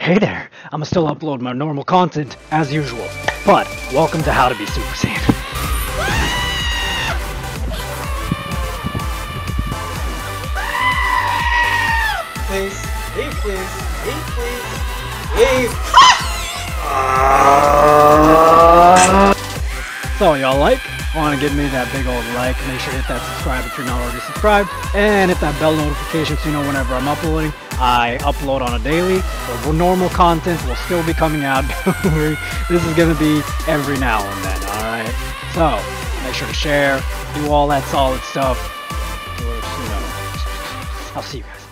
Hey there, I'ma still upload my normal content as usual, but welcome to How to Be Super Saiyan. Please, leave, please, leave, please, leave. So y'all want to give me that big old like, make sure to hit that subscribe if you're not already subscribed, and hit that bell notification so you know whenever I'm uploading. I upload on a daily, so normal content will still be coming out, don't worry. This is going to be every now and then, alright? So, make sure to share, do all that solid stuff. You know, I'll see you guys.